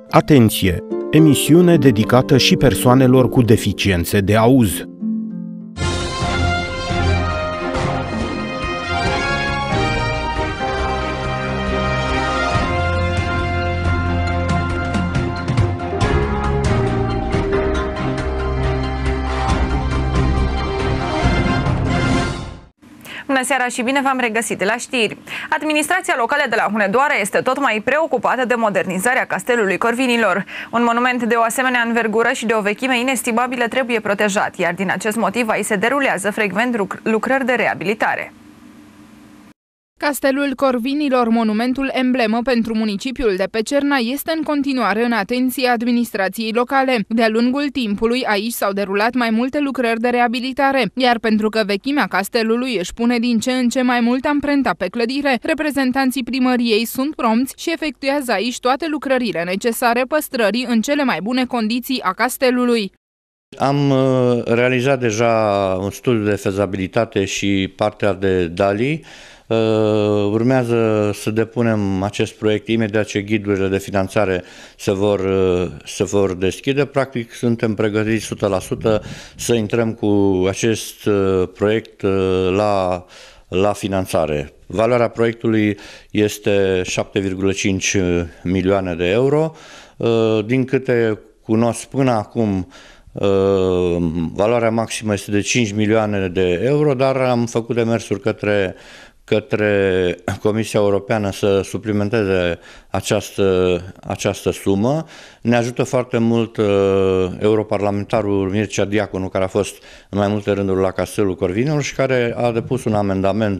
Atenție! Emisiune dedicată și persoanelor cu deficiențe de auz. Bună seara și bine v-am regăsit la știri. Administrația locală de la Hunedoara este tot mai preocupată de modernizarea Castelului Corvinilor. Un monument de o asemenea învergură și de o vechime inestimabilă trebuie protejat, iar din acest motiv aici se derulează frecvent lucrări de reabilitare. Castelul Corvinilor, monumentul emblemă pentru municipiul de pe Cerna, este în continuare în atenția administrației locale. De-a lungul timpului, aici s-au derulat mai multe lucrări de reabilitare, iar pentru că vechimea castelului își pune din ce în ce mai mult amprenta pe clădire, reprezentanții primăriei sunt prompți și efectuează aici toate lucrările necesare păstrării în cele mai bune condiții a castelului. Am realizat deja un studiu de fezabilitate și partea de dalii. Urmează să depunem acest proiect imediat ce ghidurile de finanțare se vor deschide. Practic suntem pregătiți 100% să intrăm cu acest proiect la finanțare. Valoarea proiectului este 7,5 milioane de euro. Din câte cunosc până acum, valoarea maximă este de 5 milioane de euro, dar am făcut demersuri către Comisia Europeană să suplimenteze această sumă. Ne ajută foarte mult europarlamentarul Mircea Diaconu, care a fost în mai multe rânduri la Castelul Corvinilor și care a depus un amendament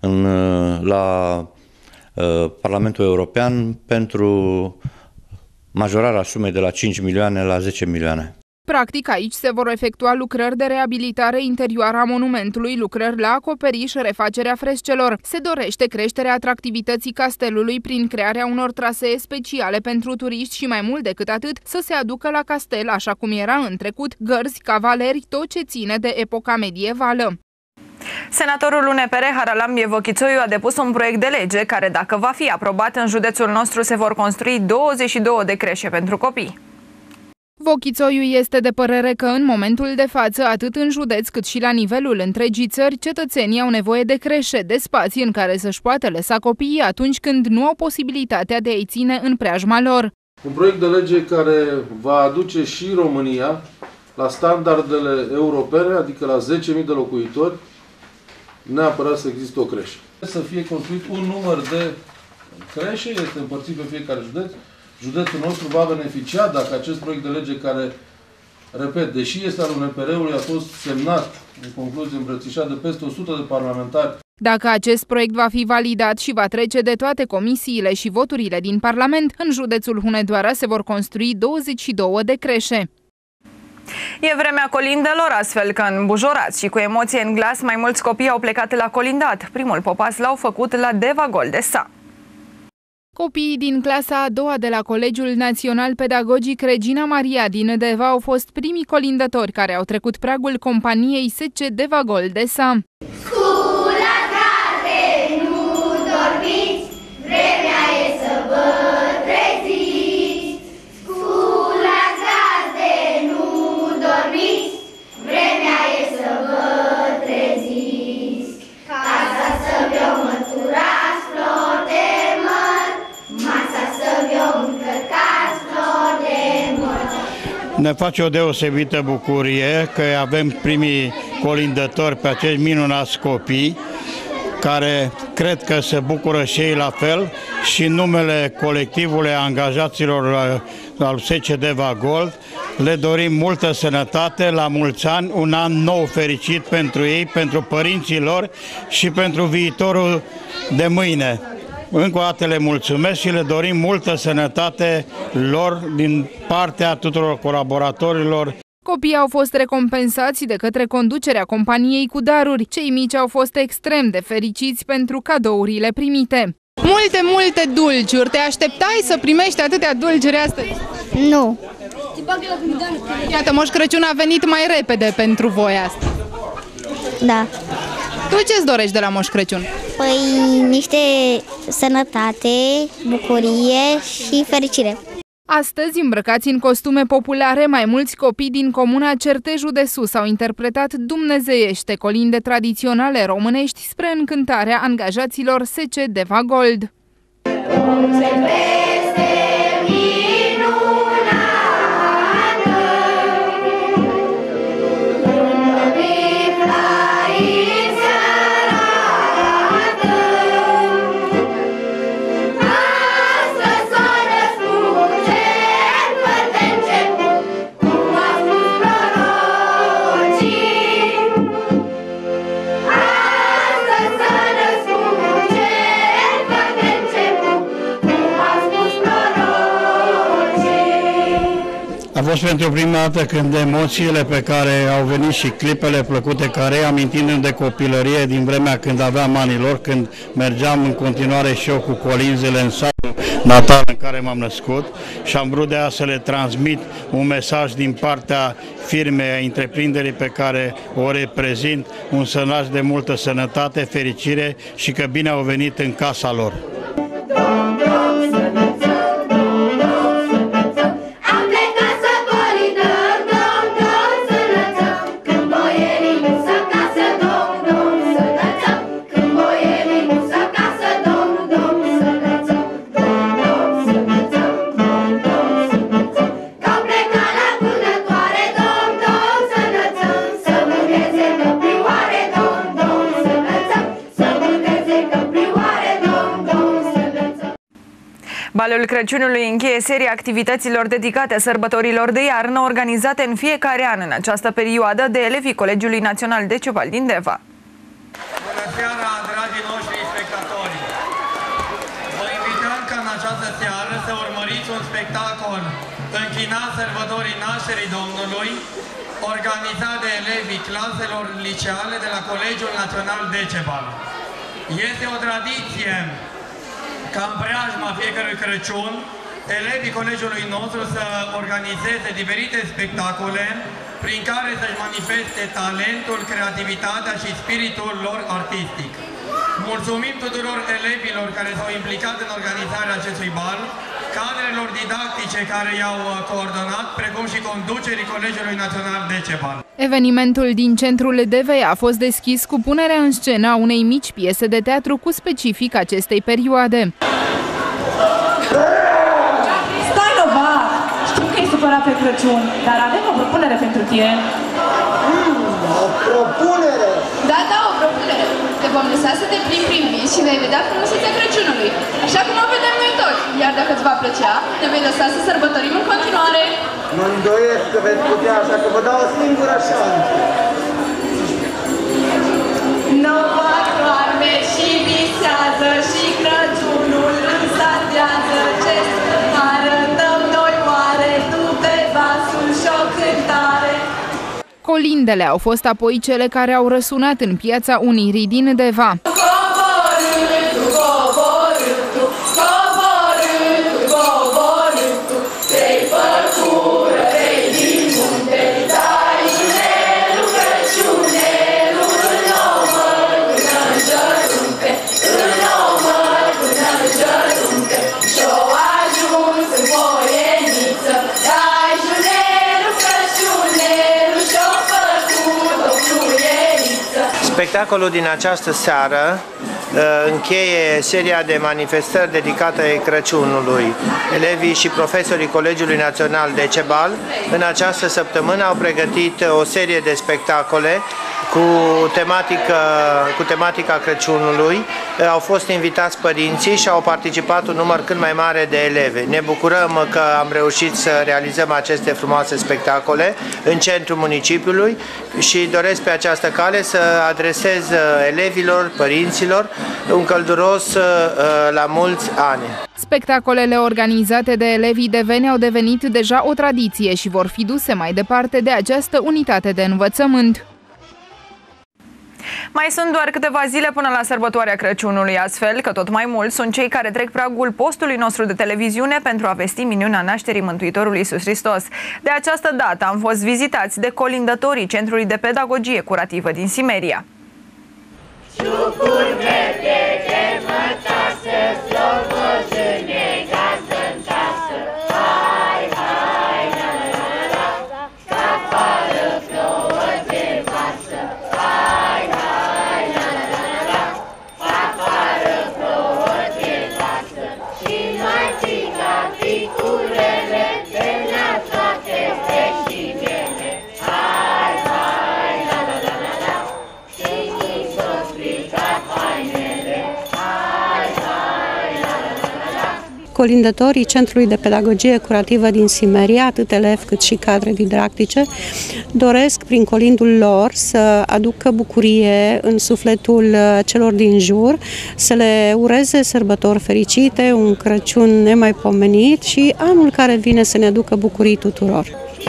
la Parlamentul European pentru majorarea sumei de la 5 milioane la 10 milioane. Practic, aici se vor efectua lucrări de reabilitare interioară a monumentului, lucrări la acoperiș, refacerea frescelor. Se dorește creșterea atractivității castelului prin crearea unor trasee speciale pentru turiști și, mai mult decât atât, să se aducă la castel, așa cum era în trecut, gărzi, cavaleri, tot ce ține de epoca medievală. Senatorul UNPR Haralambie Vochițoiu a depus un proiect de lege care, dacă va fi aprobat, în județul nostru se vor construi 22 de creșe pentru copii. Vochițoiu este de părere că în momentul de față, atât în județ cât și la nivelul întregii țări, cetățenii au nevoie de creșe, de spații în care să-și poată lăsa copiii atunci când nu au posibilitatea de a-i ține în preajma lor. Un proiect de lege care va aduce și România la standardele europene, adică la 10.000 de locuitori, neapărat să există o creșă. Să fie construit un număr de creșe, este împărțit pe fiecare județ. Județul nostru va beneficia dacă acest proiect de lege care, repet, deși este al UNPR-ului, a fost semnat, în concluzie îmbrățișat de peste 100 de parlamentari. Dacă acest proiect va fi validat și va trece de toate comisiile și voturile din Parlament, în județul Hunedoara se vor construi 22 de creșe. E vremea colindelor, astfel că în Bujorați și cu emoție în glas, mai mulți copii au plecat la colindat. Primul popas l-au făcut la Deva Goldesa. Copiii din clasa a doua de la Colegiul Național Pedagogic Regina Maria din Deva au fost primii colindători care au trecut pragul companiei SC Deva Goldesa. Scula carte, nu dormiți, vremea e să vă treziți. Scula carte, nu dormiți, vremea e să vă treziți. Casa să vă măturați flori de măr, masa să vă încărcați flori de măr. Ne face o deosebită bucurie că avem primii colindători pe acești minunați copii, care cred că se bucură și ei la fel, și în numele colectivului angajaților al SC Deva Gold le dorim multă sănătate, la mulți ani, un an nou fericit pentru ei, pentru părinții lor și pentru viitorul de mâine. Încă o dată le mulțumesc și le dorim multă sănătate lor din partea tuturor colaboratorilor. Copiii au fost recompensați de către conducerea companiei cu daruri. Cei mici au fost extrem de fericiți pentru cadourile primite. Multe dulciuri. Te așteptai să primești atâtea dulciuri astăzi? Nu. Iată, Moș Crăciun a venit mai repede pentru voi astăzi. Da. Tu ce-ți dorești de la Moș Crăciun? Păi niște sănătate, bucurie și fericire. Astăzi, îmbrăcați în costume populare, mai mulți copii din comuna Certejul de Sus au interpretat dumnezeiește colinde tradiționale românești spre încântarea angajaților SC Deva Gold. A fost pentru prima dată când emoțiile pe care au venit și clipele plăcute care, amintindu-mi de copilărie din vremea când aveam anilor, când mergeam în continuare și eu cu colinzele în satul natal în care m-am născut și am vrut de aia să le transmit un mesaj din partea firmei, a întreprinderii pe care o reprezint, un mesaj de multă sănătate, fericire și că bine au venit în casa lor. Balul Crăciunului încheie seria activităților dedicate sărbătorilor de iarnă organizate în fiecare an în această perioadă de elevii Colegiului Național Decebal din Deva. Bună seara, dragii noștri spectatori! Vă invităm ca în această seară să urmăriți un spectacol închinat sărbătorii Nașterii Domnului, organizat de elevii claselor liceale de la Colegiul Național Decebal. Este o tradiție ca în preajma fiecărui Crăciun, elevii colegiului nostru să organizeze diferite spectacole prin care să-și manifeste talentul, creativitatea și spiritul lor artistic. Mulțumim tuturor elevilor care s-au implicat în organizarea acestui bal, cadrelor didactice care i-au coordonat, precum și conducerii Colegiului Național Decebal. Evenimentul din centrul Devei a fost deschis cu punerea în scenă a unei mici piese de teatru cu specific acestei perioade. Stai, Nova! Știu că e supărat pe Crăciun, dar avem o propunere pentru tine. O propunere? Da, o propunere. Te vom lăsa să te plimbi prin vis și vei vedea frumusețea Crăciunului, așa cum o vedem noi toți. Iar dacă îți va plăcea, ne vei lăsa să sărbătorim în continuare. Nu îndoiesc că veți putea, așa că vă dau o singură șansă. Nova doarme și visează și Crăciunul însatează. Ce arătăm noi oare, tu pe vasul și o cântare. Colindele au fost apoi cele care au răsunat în Piața Unirii din Deva. Spectacolul din această seară încheie seria de manifestări dedicate Crăciunului. Elevii și profesorii Colegiului Național Decebal în această săptămână au pregătit o serie de spectacole cu tematica Crăciunului. Au fost invitați părinții și au participat un număr cât mai mare de elevi. Ne bucurăm că am reușit să realizăm aceste frumoase spectacole în centrul municipiului și doresc pe această cale să adresez elevilor, părinților, un călduros la mulți ani. Spectacolele organizate de elevii deveni au devenit deja o tradiție și vor fi duse mai departe de această unitate de învățământ. Mai sunt doar câteva zile până la sărbătoarea Crăciunului, astfel că tot mai mulți sunt cei care trec pragul postului nostru de televiziune pentru a vesti minunea nașterii Mântuitorului Iisus Hristos. De această dată am fost vizitați de colindătorii Centrului de Pedagogie Curativă din Simeria. Șucuri colindătorii Centrului de Pedagogie Curativă din Simeria, atât elevi cât și cadre didactice, doresc prin colindul lor să aducă bucurie în sufletul celor din jur, să le ureze sărbători fericite, un Crăciun nemaipomenit și anul care vine să ne aducă bucurii tuturor.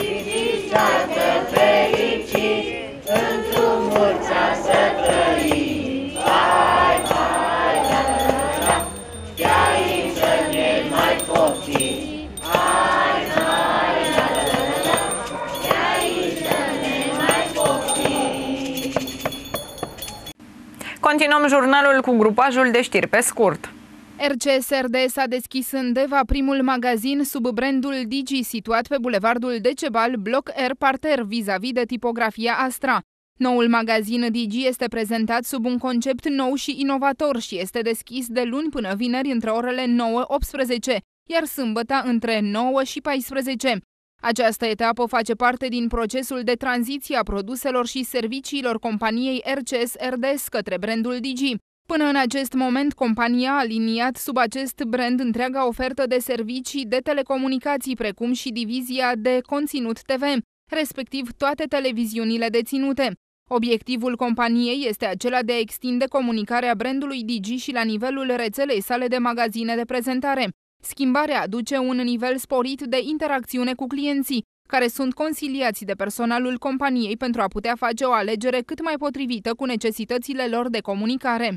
Continuăm jurnalul cu grupajul de știri pe scurt. RCS-RDS a deschis în Deva primul magazin sub brandul Digi, situat pe bulevardul Decebal, bloc R parter, vis-a-vis de tipografia Astra. Noul magazin Digi este prezentat sub un concept nou și inovator și este deschis de luni până vineri între orele 9-18, iar sâmbătă între 9 și 14. Această etapă face parte din procesul de tranziție a produselor și serviciilor companiei RCS-RDS către brandul Digi. Până în acest moment, compania a aliniat sub acest brand întreaga ofertă de servicii de telecomunicații, precum și divizia de conținut TV, respectiv toate televiziunile deținute. Obiectivul companiei este acela de a extinde comunicarea brandului Digi și la nivelul rețelei sale de magazine de prezentare. Schimbarea aduce un nivel sporit de interacțiune cu clienții, care sunt consiliați de personalul companiei pentru a putea face o alegere cât mai potrivită cu necesitățile lor de comunicare.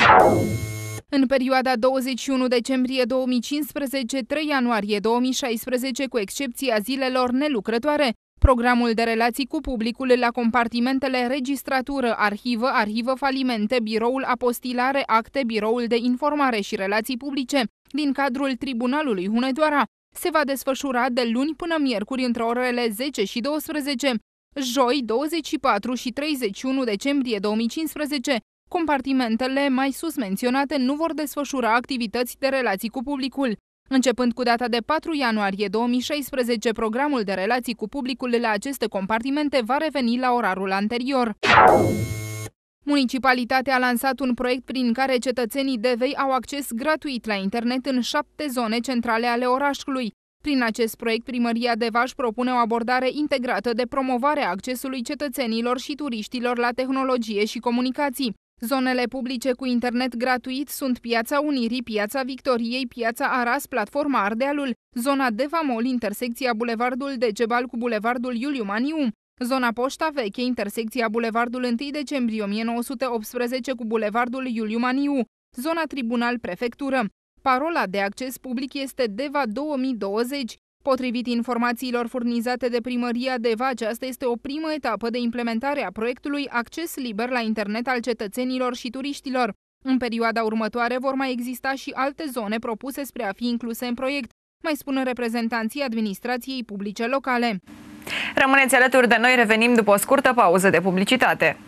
În perioada 21 decembrie 2015-3 ianuarie 2016, cu excepția zilelor nelucrătoare, programul de relații cu publicul la compartimentele registratură, arhivă, arhivă falimente, biroul apostilare, acte, biroul de informare și relații publice din cadrul Tribunalului Hunedoara se va desfășura de luni până miercuri între orele 10 și 12. Joi, 24 și 31 decembrie 2015, compartimentele mai sus menționate nu vor desfășura activități de relații cu publicul. Începând cu data de 4 ianuarie 2016, programul de relații cu publicul la aceste compartimente va reveni la orarul anterior. Municipalitatea a lansat un proiect prin care cetățenii Devei au acces gratuit la internet în 7 zone centrale ale orașului. Prin acest proiect, Primăria Deva își propune o abordare integrată de promovare a accesului cetățenilor și turiștilor la tehnologie și comunicații. Zonele publice cu internet gratuit sunt Piața Unirii, Piața Victoriei, Piața Aras, Platforma Ardealul, zona Deva Mall, intersecția Bulevardul Decebal cu Bulevardul Iuliu Maniu, zona Poșta Veche, intersecția Bulevardul 1 decembrie 1918 cu Bulevardul Iuliu Maniu, zona Tribunal Prefectură. Parola de acces public este Deva 2020. Potrivit informațiilor furnizate de Primăria Deva, aceasta este o primă etapă de implementare a proiectului Acces liber la internet al cetățenilor și turiștilor. În perioada următoare vor mai exista și alte zone propuse spre a fi incluse în proiect, mai spun reprezentanții administrației publice locale. Rămâneți alături de noi, revenim după o scurtă pauză de publicitate.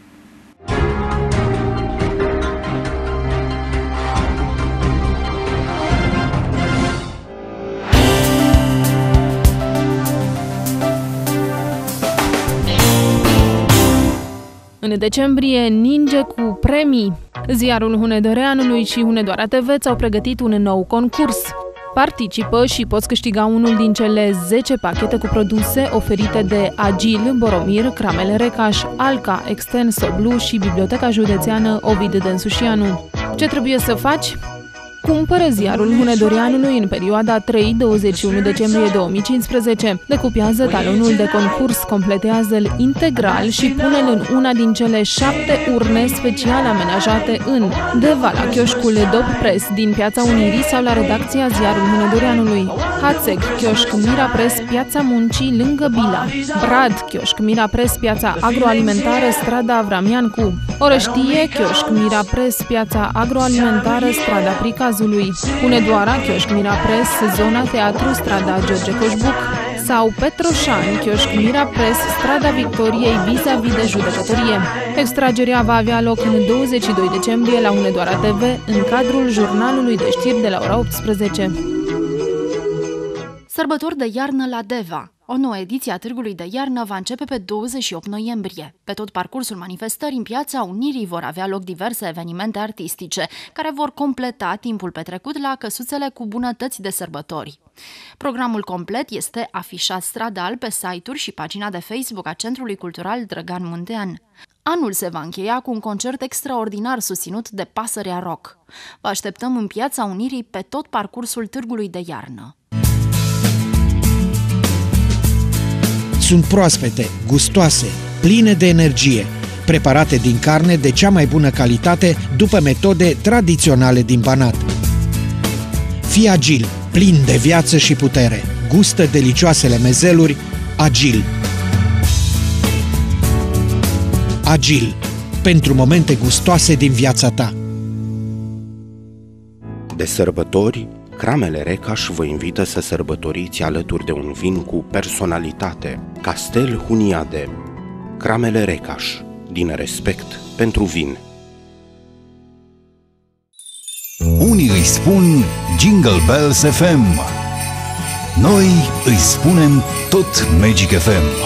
În decembrie, ninge cu premii. Ziarul Hunedoreanului și Hunedoara TV ți-au pregătit un nou concurs. Participă și poți câștiga unul din cele 10 pachete cu produse oferite de Agil, Boromir, Cramele Recaș, Alca, Extenso Blu și Biblioteca Județeană Ovid Densușianu. Ce trebuie să faci? Cumpără ziarul Hunedoreanului în perioada 3-21 decembrie 2015. Decupează talonul de concurs, completează-l integral și pune-l în una din cele 7 urne special amenajate în Deva, la chioșcul Dop Press din Piața Unirii sau la redacția ziarul Hunedoreanului, Hațeg, chioșc Mira Press, Piața Muncii, lângă Bila, Brad, chioșc Mira Press, Piața Agroalimentară, strada Avramiancu, Orăștie, chioșc Mira Press, Piața Agroalimentară, strada Pricazului, Hunedoara, chioșc Mira Press, zona Teatru, strada George Coșbuc, sau Petroșani, chioșc Mira Press, strada Victoriei, vis-a-vis de judecătorie. Extragerea va avea loc în 22 decembrie la Hunedoara TV, în cadrul jurnalului de știri de la ora 18. Sărbători de iarnă la Deva. O nouă ediție a Târgului de Iarnă va începe pe 28 noiembrie. Pe tot parcursul manifestării în Piața Unirii vor avea loc diverse evenimente artistice, care vor completa timpul petrecut la căsuțele cu bunătăți de sărbători. Programul complet este afișat stradal pe site-uri și pagina de Facebook a Centrului Cultural Drăgan Muntean. Anul se va încheia cu un concert extraordinar susținut de Pasărea Rock. Vă așteptăm în Piața Unirii pe tot parcursul Târgului de Iarnă. Sunt proaspete, gustoase, pline de energie, preparate din carne de cea mai bună calitate după metode tradiționale din Banat. Fii agil, plin de viață și putere. Gustă delicioasele mezeluri Agil. Agil, pentru momente gustoase din viața ta. De sărbători, Cramele Recaș vă invită să sărbătoriți alături de un vin cu personalitate. Castel Huniade. Cramele Recaș, din respect pentru vin. Unii îi spun Jingle Bells FM. Noi îi spunem tot Magic FM.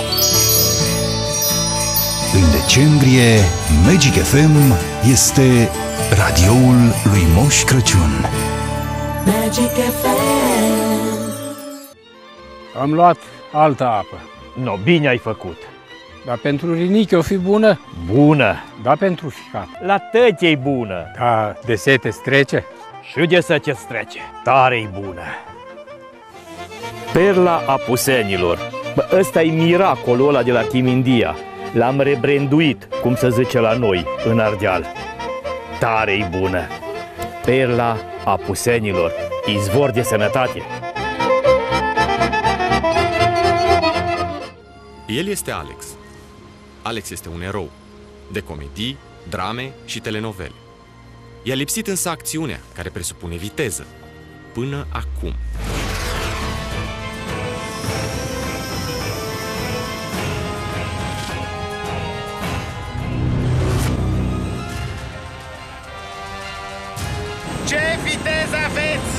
În decembrie, Magic FM este radioul lui Moș Crăciun. Magic FM. Am luat altă apă. No, bine ai făcut. Dar pentru rinichi o fi bună? Bună. Da, pentru ficat. La tăți e bună. Da, de sete strece? Și de sete strece. Tare-i bună. Perla Apusenilor. Bă, ăsta e miracolul ăla de la Chimindia. L-am rebranduit, cum se zice la noi, în Ardeal. Tare-i bună. Perla Apusenilor. Izvor de sănătate. El este Alex. Alex este un erou de comedii, drame și telenovele. I-a lipsit însă acțiunea, care presupune viteză. Până acum. Ce viteză aveți?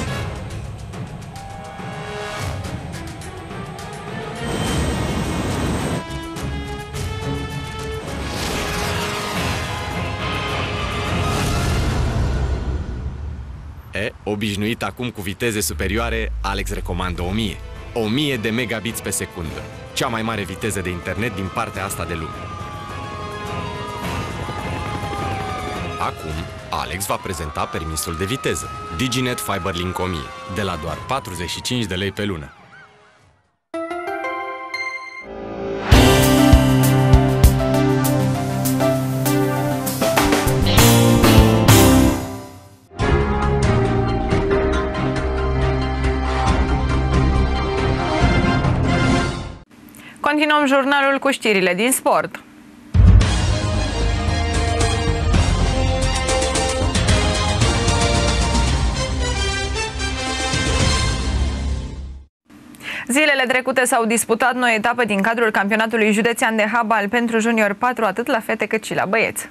Obișnuit acum cu viteze superioare, Alex recomandă 1000. 1000 de megabits pe secundă. Cea mai mare viteză de internet din partea asta de lume. Acum, Alex va prezenta permisul de viteză. DigiNet FiberLink 1000, de la doar 45 de lei pe lună. Continuăm jurnalul cu știrile din sport. Zilele trecute s-au disputat noi etape din cadrul campionatului județean de handbal pentru junior 4, atât la fete cât și la băieți.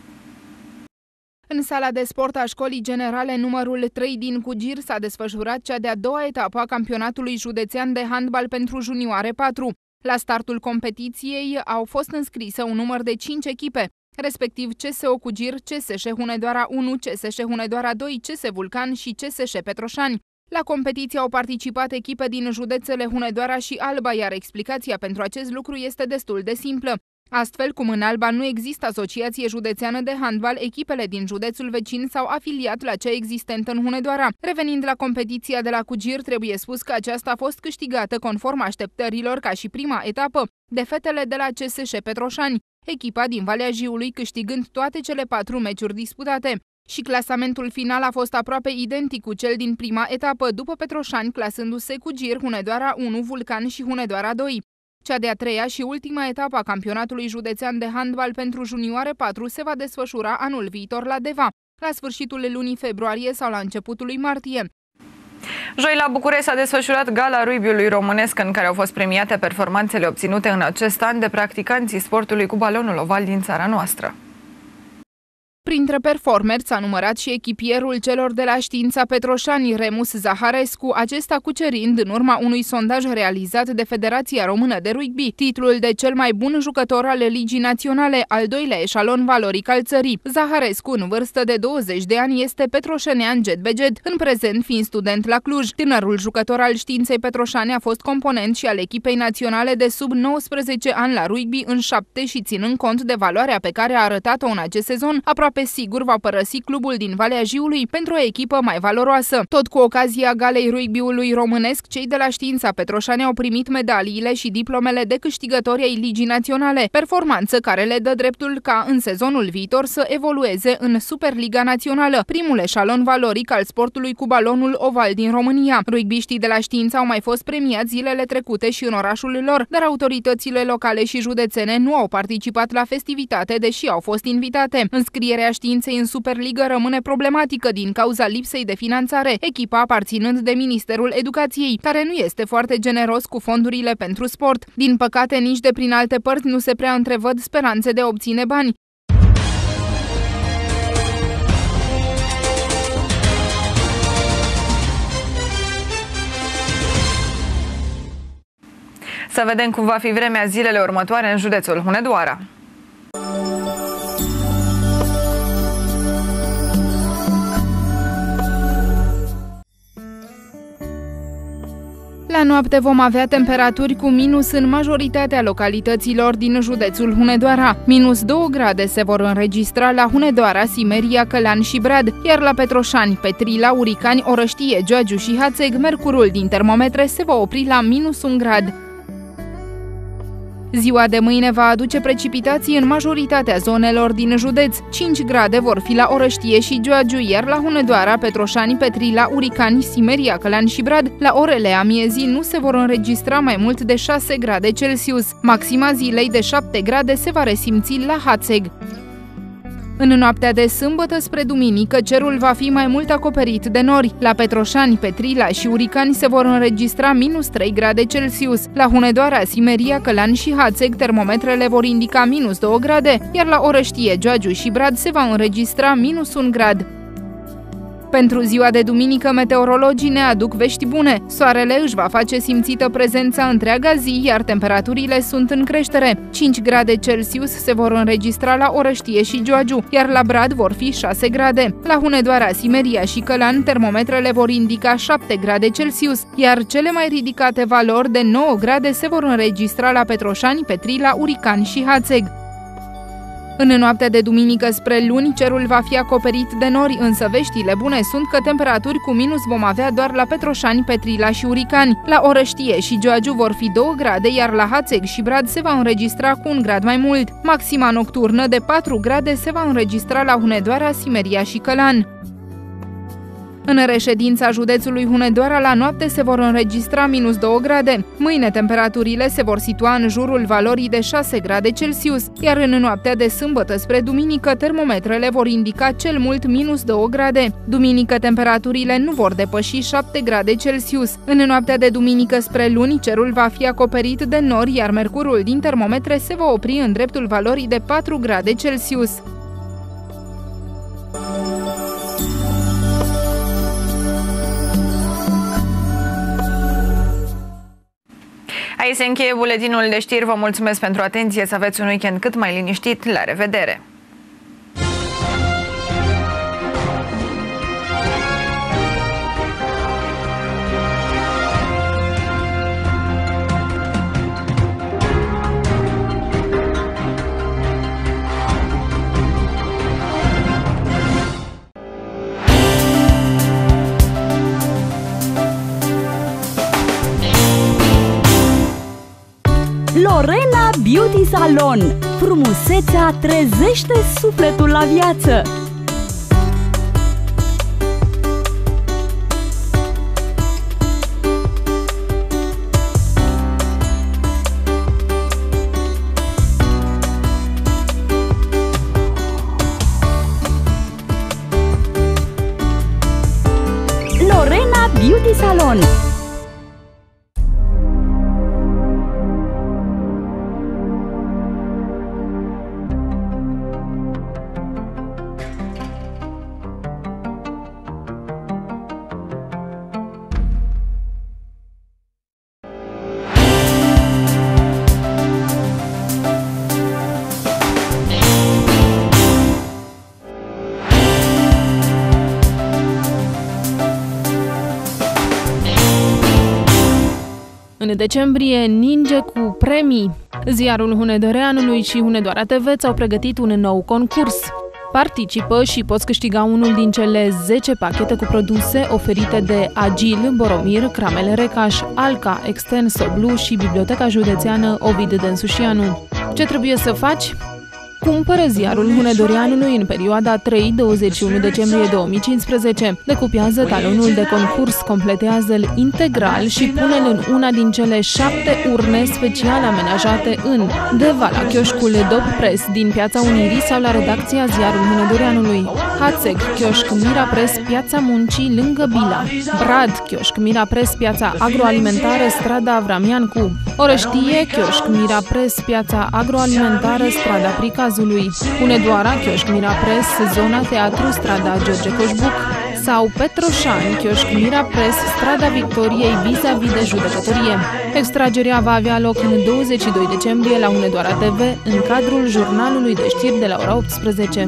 În sala de sport a Școlii Generale numărul 3 din Cugir s-a desfășurat cea de-a doua etapă a campionatului județean de handbal pentru junioare 4. La startul competiției au fost înscrise un număr de 5 echipe, respectiv CSO Cugir, CSŞ Hunedoara 1, CSŞ Hunedoara 2, CS Vulcan și CSŞ Petroșani. La competiție au participat echipe din județele Hunedoara și Alba, iar explicația pentru acest lucru este destul de simplă. Astfel, cum în Alba nu există asociație județeană de handbal, echipele din județul vecin s-au afiliat la cea existentă în Hunedoara. Revenind la competiția de la Cugir, trebuie spus că aceasta a fost câștigată conform așteptărilor ca și prima etapă de fetele de la CSŞ Petroșani, echipa din Valea Jiului câștigând toate cele 4 meciuri disputate. Și clasamentul final a fost aproape identic cu cel din prima etapă, după Petroșani clasându-se Cugir, Hunedoara 1, Vulcan și Hunedoara 2. Cea de-a treia și ultima etapă a campionatului județean de handbal pentru junioare 4 se va desfășura anul viitor la Deva, la sfârșitul lunii februarie sau la începutul lui martie. Joi la București s-a desfășurat gala rugby-ului românesc, în care au fost premiate performanțele obținute în acest an de practicanții sportului cu balonul oval din țara noastră. Printre performeri s-a numărat și echipierul celor de la Știința Petroșani, Remus Zaharescu, acesta cucerind în urma unui sondaj realizat de Federația Română de Rugby titlul de cel mai bun jucător al Ligii Naționale, al doilea eșalon valoric al țării. Zaharescu, în vârstă de 20 de ani, este petroșenean jet-beget, în prezent fiind student la Cluj. Tânărul jucător al Științei Petroșani a fost component și al echipei naționale de sub 19 ani la rugby în 7 și ținând cont de valoarea pe care a arătat-o în acest sezon, aproape sigur va părăsi clubul din Valea Jiului pentru o echipă mai valoroasă. Tot cu ocazia galei rugby-ului românesc, cei de la Știința Petroșani au primit medaliile și diplomele de câștigători ai Ligii Naționale, performanță care le dă dreptul ca în sezonul viitor să evolueze în Superliga Națională, primul eșalon valoric al sportului cu balonul oval din România. Rugbiștii de la Știința au mai fost premiați zilele trecute și în orașul lor, dar autoritățile locale și județene nu au participat la festivitate, deși au fost invitate. Înscrierea Științei în Superligă rămâne problematică din cauza lipsei de finanțare, echipa aparținând de Ministerul Educației, care nu este foarte generos cu fondurile pentru sport. Din păcate, nici de prin alte părți nu se prea întrevăd speranțe de a obține bani. Să vedem cum va fi vremea zilele următoare în județul Hunedoara. La noapte vom avea temperaturi cu minus în majoritatea localităților din județul Hunedoara. Minus 2 grade se vor înregistra la Hunedoara, Simeria, Călan și Brad, iar la Petroșani, Petrila, Uricani, Orăștie, Giagiu și Hațeg, mercurul din termometre se va opri la minus 1 grad. Ziua de mâine va aduce precipitații în majoritatea zonelor din județ. 5 grade vor fi la Orăștie și Giagiu, iar la Hunedoara, Petroșani, Petrila, Uricani, Simeria, Călan și Brad, la orele amiezii nu se vor înregistra mai mult de 6 grade Celsius. Maxima zilei de 7 grade se va resimți la Hațeg. În noaptea de sâmbătă spre duminică, cerul va fi mai mult acoperit de nori. La Petroșani, Petrila și Uricani se vor înregistra minus 3 grade Celsius. La Hunedoara, Simeria, Călan și Hațeg, termometrele vor indica minus 2 grade, iar la Orăștie, Giagiu și Brad se va înregistra minus 1 grad. Pentru ziua de duminică, meteorologii ne aduc vești bune. Soarele își va face simțită prezența întreaga zi, iar temperaturile sunt în creștere. 5 grade Celsius se vor înregistra la Orăștie și Giagiu, iar la Brad vor fi 6 grade. La Hunedoara, Simeria și Călan, termometrele vor indica 7 grade Celsius, iar cele mai ridicate valori de 9 grade se vor înregistra la Petroșani, Petrila, Uricani și Hațeg. În noaptea de duminică spre luni, cerul va fi acoperit de nori, însă veștile bune sunt că temperaturi cu minus vom avea doar la Petroșani, Petrila și Uricani. La Orăștie și Giagiu vor fi 2 grade, iar la Hațeg și Brad se va înregistra cu 1 grad mai mult. Maxima nocturnă de 4 grade se va înregistra la Hunedoara, Simeria și Călan. În reședința județului Hunedoara, la noapte se vor înregistra minus 2 grade. Mâine temperaturile se vor situa în jurul valorii de 6 grade Celsius, iar în noaptea de sâmbătă spre duminică, termometrele vor indica cel mult minus 2 grade. Duminică temperaturile nu vor depăși 7 grade Celsius. În noaptea de duminică spre luni, cerul va fi acoperit de nori, iar mercurul din termometre se va opri în dreptul valorii de 4 grade Celsius. Aici se încheie buletinul de știri. Vă mulțumesc pentru atenție. Să aveți un weekend cât mai liniștit. La revedere! Lorena Beauty Salon. Frumusețea trezește sufletul la viață. Lorena Beauty Salon. decembrie ninge cu premii. Ziarul Hunedoreanului și Hunedoara TV au pregătit un nou concurs. Participă și poți câștiga unul din cele 10 pachete cu produse oferite de Agil, Boromir, Cramele Recaș, Alca, Extern, Soblu și Biblioteca Județeană Ovid Densușianu. Ce trebuie să faci? Cumpără ziarul Hunedoreanului în perioada 3-21 decembrie 2015, decupează talonul de concurs, completează-l integral și pune-l în una din cele 7 urne special amenajate în Deva, la chioșcul Dop Press din Piața Unirii sau la redacția ziarul Hunedoreanului, Hațeg, chioșc Mira Press, Piața Muncii, lângă Bila, Brad, chioșc Mira Press, Piața Agroalimentară, strada Avramiancu, Orăștie, chioșc Mira Press, Piața Agroalimentară, strada Pricaz, Hunedoara, chioșc Mira Press, zona Teatru, strada George Coșbuc, sau Petroșani, chioșc Mira Press, strada Victoriei, vis-a-vis de judecătorie. Extragerea va avea loc în 22 decembrie la Hunedoara TV, în cadrul jurnalului de știri de la ora 18.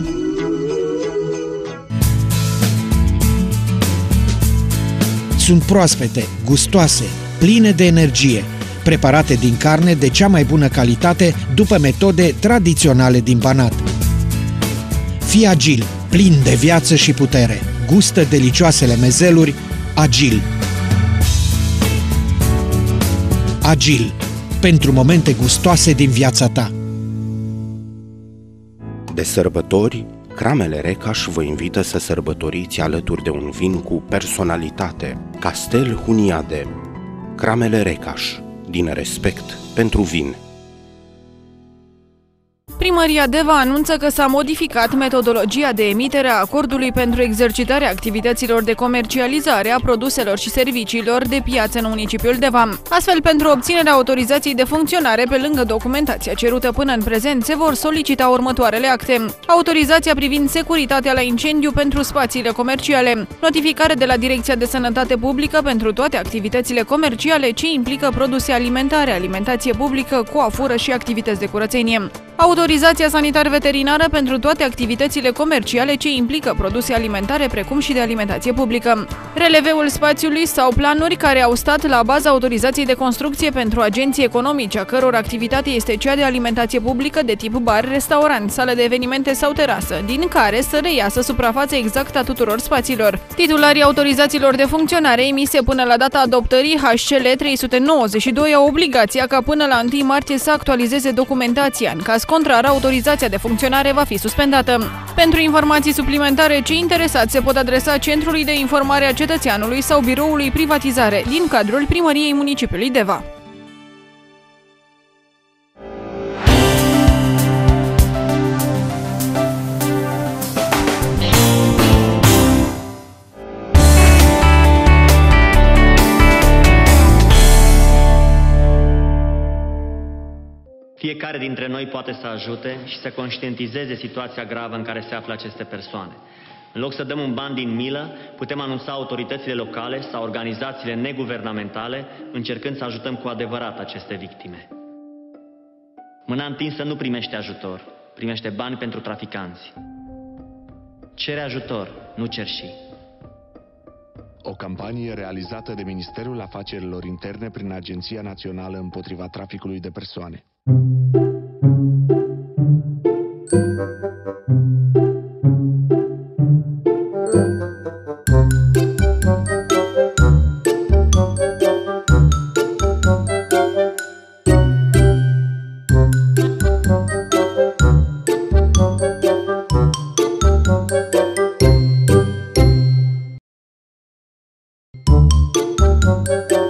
Sunt proaspete, gustoase, pline de energie, preparate din carne de cea mai bună calitate după metode tradiționale din Banat. Fii agil, plin de viață și putere. Gustă delicioasele mezeluri Agil. Agil, pentru momente gustoase din viața ta. De sărbători, Cramele Recaș vă invită să sărbătoriți alături de un vin cu personalitate. Castel Huniade. Cramele Recaș, din respect pentru vin. Primăria Deva anunță că s-a modificat metodologia de emitere a acordului pentru exercitarea activităților de comercializare a produselor și serviciilor de piață în municipiul Deva. Astfel, pentru obținerea autorizației de funcționare, pe lângă documentația cerută până în prezent, se vor solicita următoarele acte. Autorizația privind securitatea la incendiu pentru spațiile comerciale, notificare de la Direcția de Sănătate Publică pentru toate activitățile comerciale ce implică produse alimentare, alimentație publică, coafură și activități de curățenie. Autorizația sanitar-veterinară pentru toate activitățile comerciale ce implică produse alimentare precum și de alimentație publică. Releveul spațiului sau planuri care au stat la baza autorizației de construcție pentru agenții economici, a căror activitate este cea de alimentație publică de tip bar, restaurant, sală de evenimente sau terasă, din care să reiasă suprafața exactă a tuturor spațiilor. Titularii autorizațiilor de funcționare emise până la data adoptării HCL 392 au obligația ca până la 1 martie să actualizeze documentația. În caz contrar, autorizația de funcționare va fi suspendată. Pentru informații suplimentare, cei interesați se pot adresa Centrului de Informare a Cetățeanului sau Biroului Privatizare din cadrul Primăriei Municipiului Deva. Fiecare dintre noi poate să ajute și să conștientizeze situația gravă în care se află aceste persoane. În loc să dăm un ban din milă, putem anunța autoritățile locale sau organizațiile neguvernamentale, încercând să ajutăm cu adevărat aceste victime. Mâna întinsă nu primește ajutor, primește bani pentru traficanți. Cere ajutor, nu cerși. O campanie realizată de Ministerul Afacerilor Interne prin Agenția Națională împotriva traficului de persoane. Thank you.